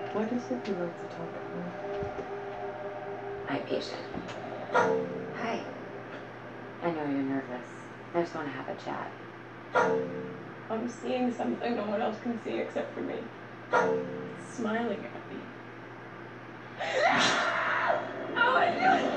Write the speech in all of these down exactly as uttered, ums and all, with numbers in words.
What is it you want to talk about? My patient. Hi. I know you're nervous. I just want to have a chat. I'm seeing something no one else can see except for me. It's smiling at me. Oh my God!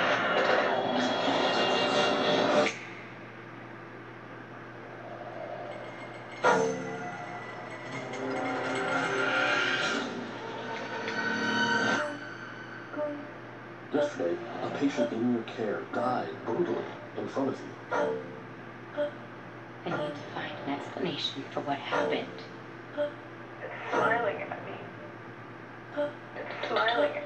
Yesterday, a patient in your care died brutally in front of you. I need to find an explanation for what happened. It's smiling at me. It's smiling at me.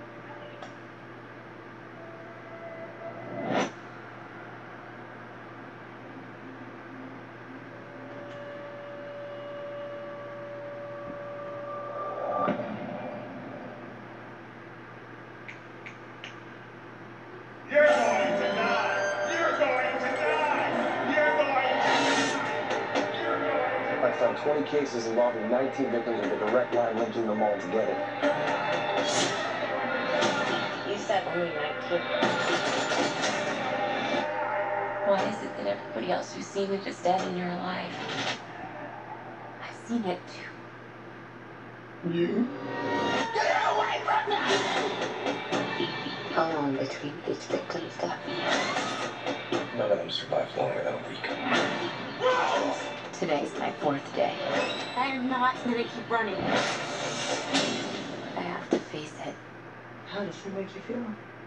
You're going to die! You're going to die! You're going to die! You're going to I found twenty cases involving nineteen victims with a direct line linking them all together. You said only nineteen. Why is it that everybody else who's seen it is dead and you're alive? I've seen it too. You? Get away from me! How long between each victim's death? None of them survived longer than a week. Today's my fourth day. I am not gonna keep running. I have to face it. How does it make you feel?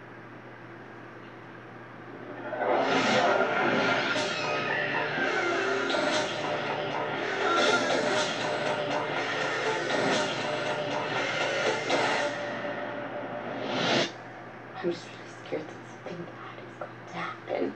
I'm just really scared that something bad is going to happen.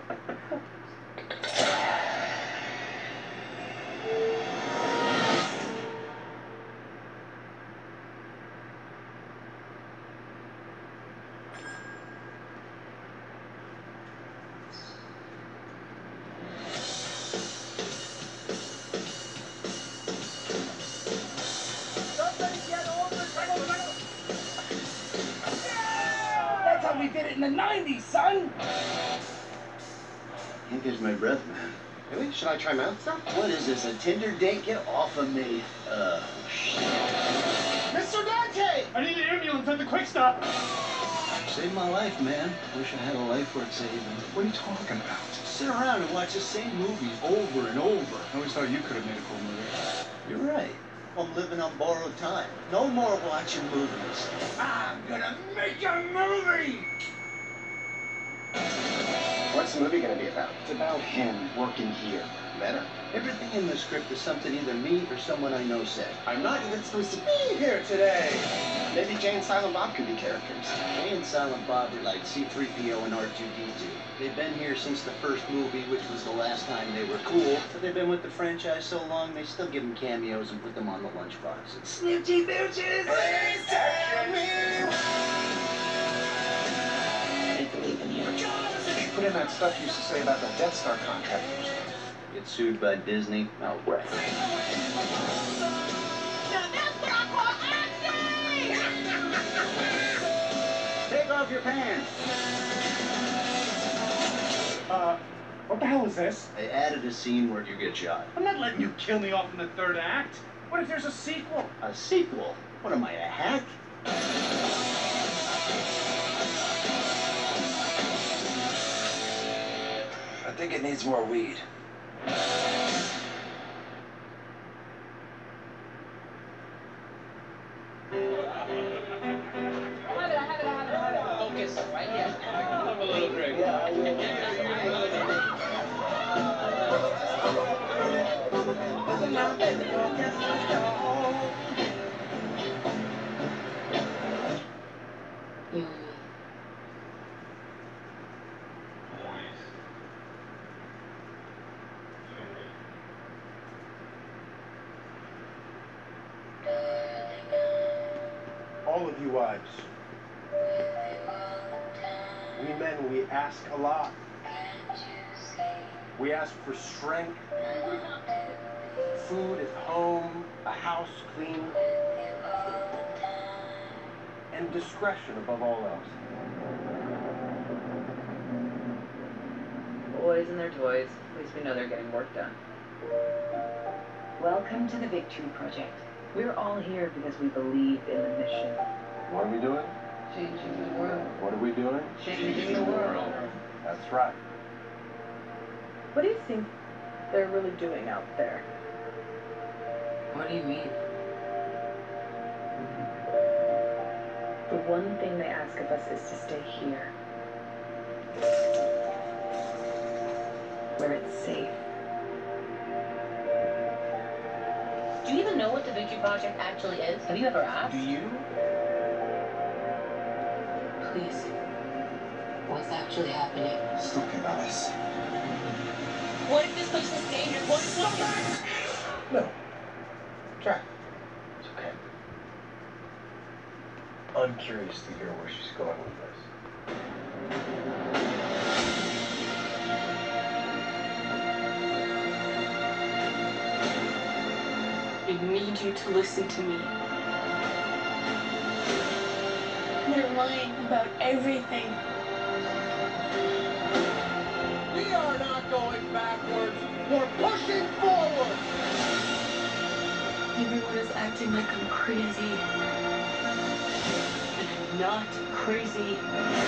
That's how we did it in the nineties, son! Can't catch my breath, man. Really? Should I try mouth stuff? What is this, a Tinder date? Get off of me. Uh, shit. Mister Dante! I need an ambulance at the quick stop! Saved my life, man. Wish I had a life worth saving. What are you talking about? Sit around and watch the same movies over and over. I always thought you could have made a cool movie. You're right. I'm living on borrowed time. No more watching movies. I'm gonna make a movie! What's the movie gonna be about? It's about him working here. Better. Everything in the script is something either me or someone I know said. I'm not even supposed to be here today! Maybe Jay and Silent Bob could be characters. Jay and Silent Bob are like C three P O and R two D two. They've been here since the first movie, which was the last time they were cool. But they've been with the franchise so long, they still give them cameos and put them on the lunchboxes. Snoochie booches! Please tell me I believe in you. Put in that stuff you used to say about the Death Star contractors. Get sued by Disney, I'll wreck. Now that's what I call acting! Take off your pants! Uh, what the hell is this? They added a scene where you get shot. I'm not letting you kill me off in the third act. What if there's a sequel? A sequel? What am I, a hack? I think it needs more weed. Focus right here. Have a little drink. You and me. All of you wives. We men, we ask a lot. We ask for strength, food at home, a house clean. and discretion above all else. Boys and their toys. At least we know they're getting work done. Welcome to the Victory Project. We're all here because we believe in the mission. What are we doing? Changing the world. What are we doing? Changing the world. That's right. What do you think they're really doing out there? What do you mean? The one thing they ask of us is to stay here. Where it's safe. Do you even know what the Victory Project actually is? Have you ever asked? Do you? Please. What's actually happening? Just look at us. What if this place is dangerous? What if something... No. Jack. It's okay. I'm curious to hear where she's going with this. I need you to listen to me. They're lying about everything. We are not going backwards. We're pushing forward. Everyone is acting like I'm crazy. And I'm not crazy.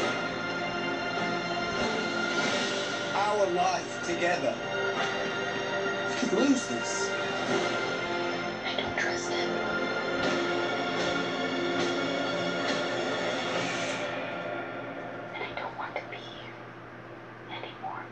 Our life together. We could lose this. I don't trust him. And I don't want to be here anymore.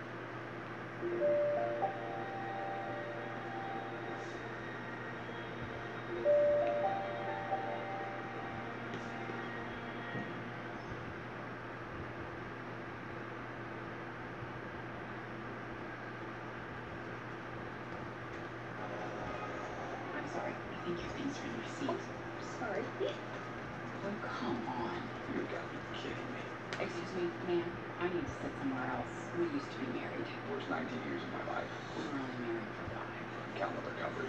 I'm sorry. I think your things are in your seat. Sorry. Oh, come on. You gotta be kidding me. Excuse me, ma'am. I need to sit somewhere else. We used to be married. Worst nineteen years of my life. We were only married for five. Count the recovery.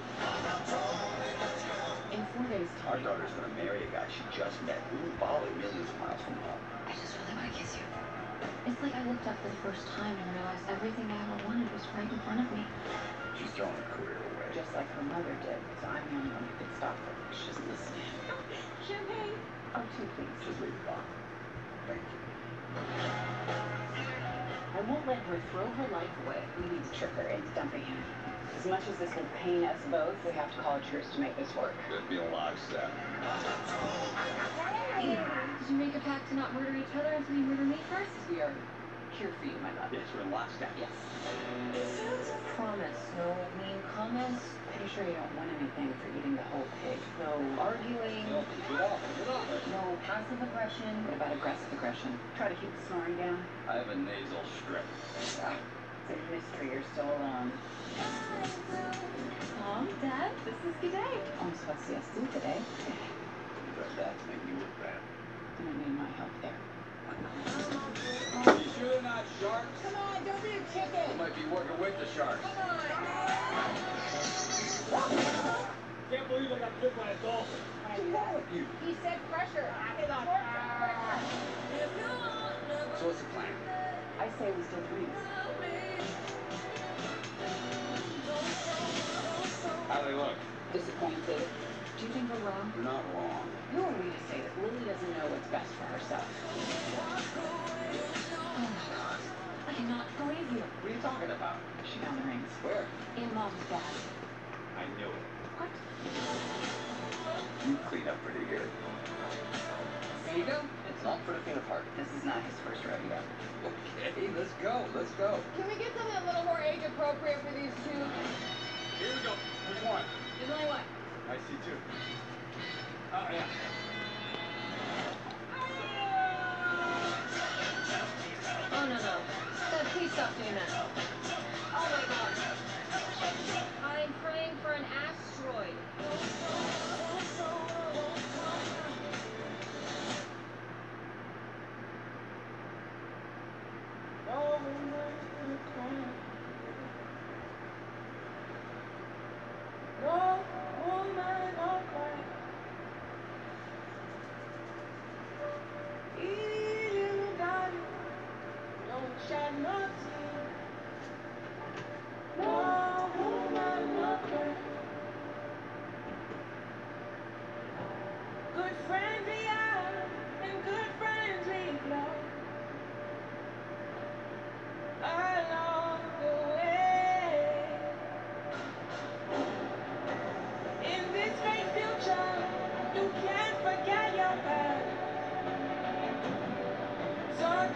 In four days' Our time, daughter's gonna marry a guy she just met. We were Bali, millions of miles from home. I just really want to kiss you. It's like I looked up for the first time and realized everything I ever wanted was right in front of me. She's throwing her career away. just like her mother did, so I'm the only one who could stop her. She's listening. Champagne? Oh, two, please. Just leave it on. Thank you. I won't let her throw her life away. We need to trick her into dumping him. As much as this will pain us both, we have to call a truce to make this work. That'd be a lockstep. Did you make a pact to not murder each other until you murder me first? We are here for you, my love. Yes, we're in lockstep. Yes. Promise, no mean comments. Pretty sure you don't want anything for eating the whole pig. No arguing. No, keep it off, keep it off. No passive aggression. What about aggressive aggression? Try to keep the snoring down. I have a nasal strip. Ah, it's a mystery you're still alone. Mom, Dad, this is good day. I'm supposed to yes, do today. But that's make me look bad. You don't need my help there. Are you sure they're not sharks? Come on, don't be a chicken. You might be working with the sharks. Come on. Can't believe I got bit by a dolphin. What's wrong with you? He said pressure. It's on. So what's the plan? I say we still threes. How do they look? Disappointed. Do you think we're wrong? You're not wrong. Who are we to say that Lily doesn't know what's best for herself? Oh my God. I cannot believe you. What are you talking about? She found the rings. Where? In Mom's dad. I knew it. What? You clean up pretty good. There you go. It's not for the faint of heart. This is not his first rodeo. Okay, let's go. Let's go. Can we get something a little more age appropriate for these two? Here we go. Which one? There's only one. I see two. Oh, yeah. Oh, no, no. Dad, please stop doing that. Oh, my God. I'm praying for an asteroid. No woman, no cry.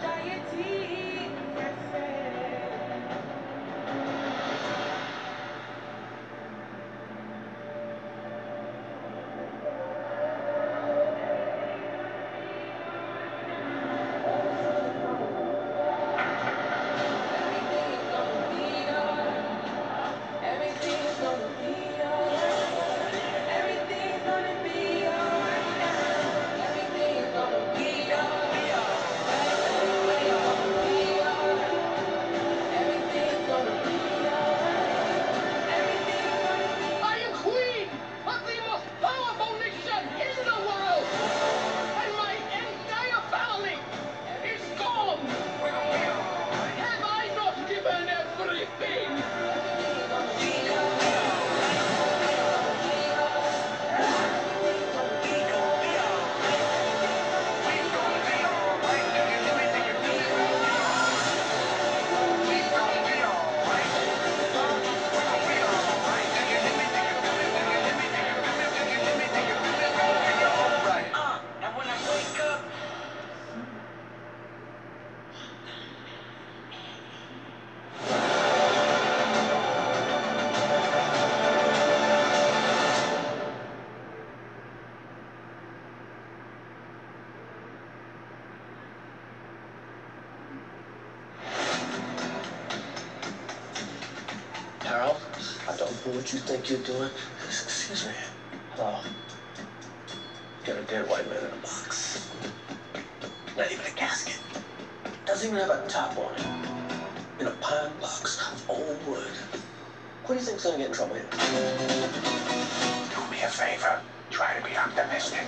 Harold, I don't know what you think you're doing. Excuse me. Hello. Got a dead white man in a box. Not even a casket. Doesn't even have a top on it. In a pine box of old wood. What do you think's gonna get in trouble here? Do me a favor. Try to be optimistic.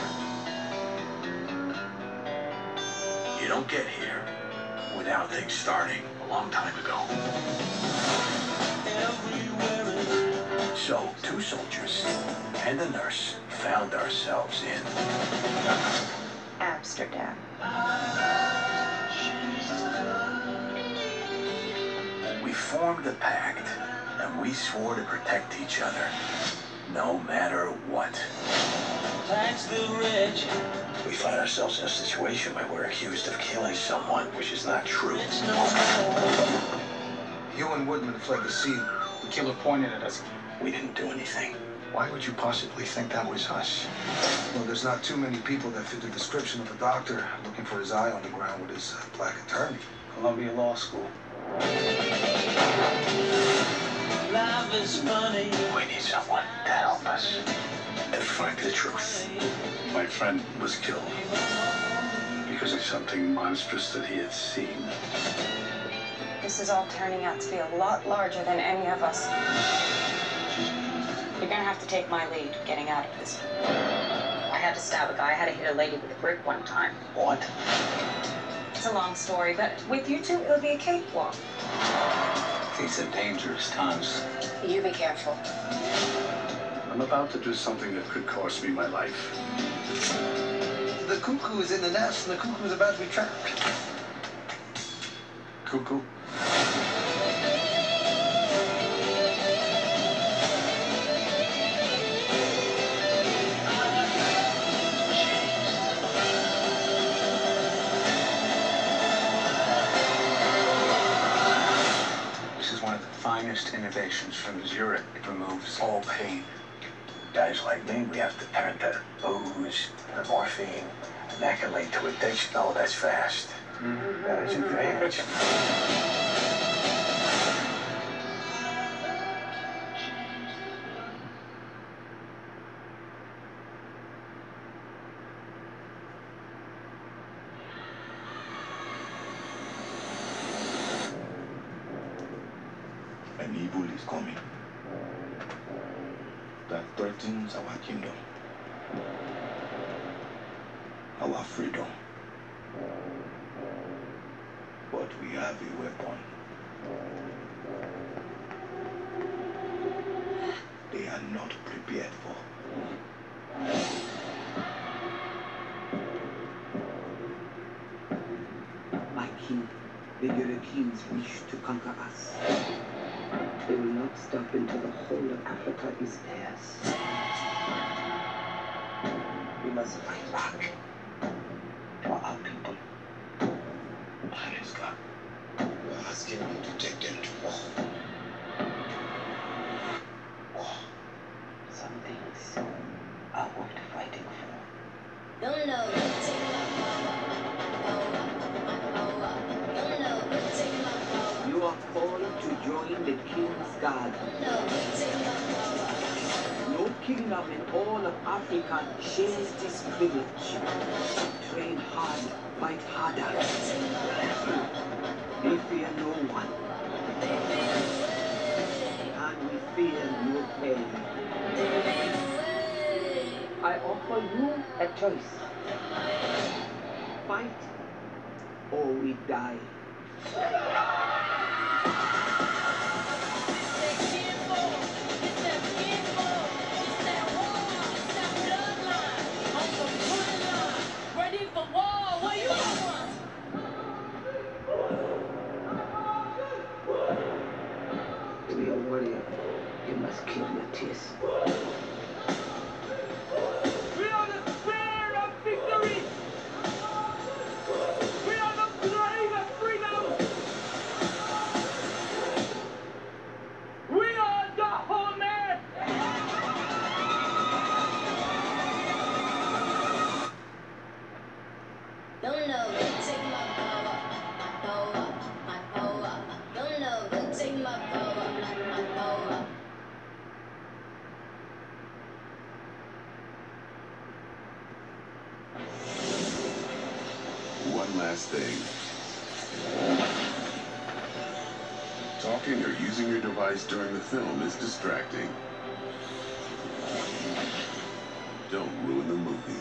You don't get here without things starting a long time ago. So, two soldiers and a nurse found ourselves in Amsterdam. We formed a pact, and we swore to protect each other, no matter what. Tax the rich. We find ourselves in a situation where we're accused of killing someone, which is not true. You and Woodman fled the scene. The killer pointed at us. We didn't do anything. Why would you possibly think that was us? Well, there's not too many people that fit the description of a doctor looking for his eye on the ground with his uh, black attorney. Columbia Law School. Life is funny. We need someone to help us. And find the truth. My friend was killed because of something monstrous that he had seen. This is all turning out to be a lot larger than any of us. You're gonna have to take my lead getting out of this. I had to stab a guy. I had to hit a lady with a brick one time. What? It's a long story, but with you two, it'll be a cakewalk. These are dangerous times. You be careful. I'm about to do something that could cost me my life. The cuckoo is in the nest, and the cuckoo is about to be trapped. Cuckoo? This is one of the finest innovations from Zurich. It removes all pain. Guys like me, we have to turn to booze, and morphine, and that can lead to addiction. Oh, that's fast. Mm-hmm. That is advantage. An evil is coming that threatens our kingdom, our freedom. But we have a weapon. They are not prepared for. My king, the Europeans wish to conquer us. They will not stop until the whole of Africa is theirs. We must fight back for our people. am the king's God. No kingdom in all of Africa shares this privilege. Train hard, fight harder. We fear no one. And we fear no pain. I offer you a choice. Fight or we die. To be a warrior, you must kill your tears. We are the spear of victory! We are the blade of freedom! We are the Dahomey! Don't know, take my power, my power, my power. Don't know, take my power, my power. One last thing. Talking or using your device during the film is distracting. Don't ruin the movie.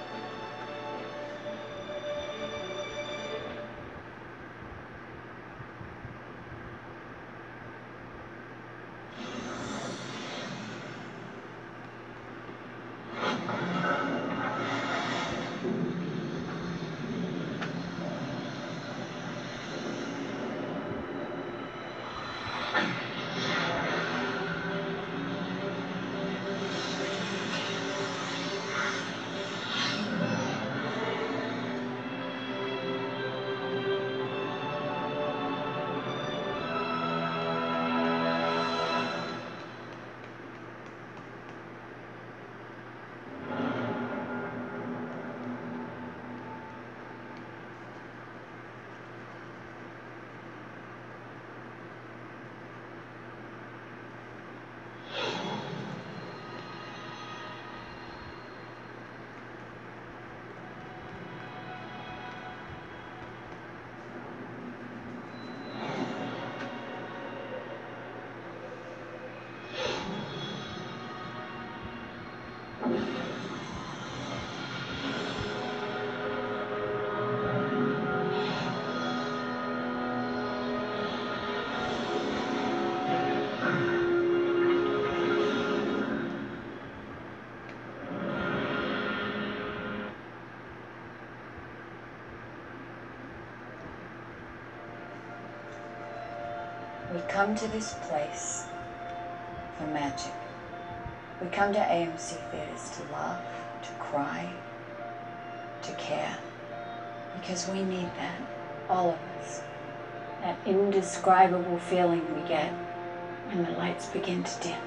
We come to this place for magic. We come to A M C Theatres to laugh, to cry, to care. Because we need that, all of us. That indescribable feeling we get when the lights begin to dim.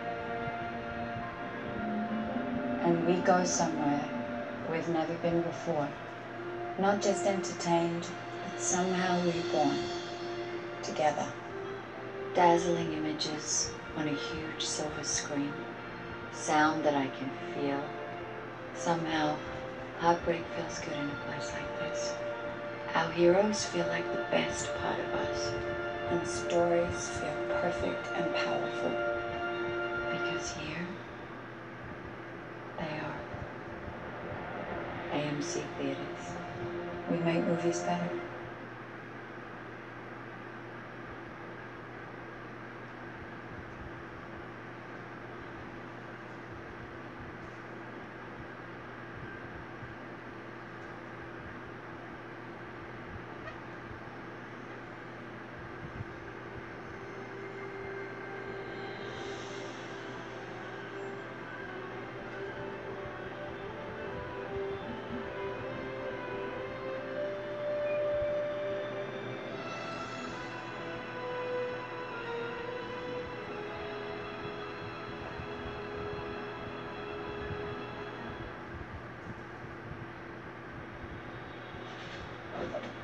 And we go somewhere we've never been before. Not just entertained, but somehow reborn. Together. Dazzling images on a huge silver screen. Sound that I can feel. Somehow, heartbreak feels good in a place like this. Our heroes feel like the best part of us. And stories feel perfect and powerful. Because here, they are. A M C Theatres. We make movies better. Thank you.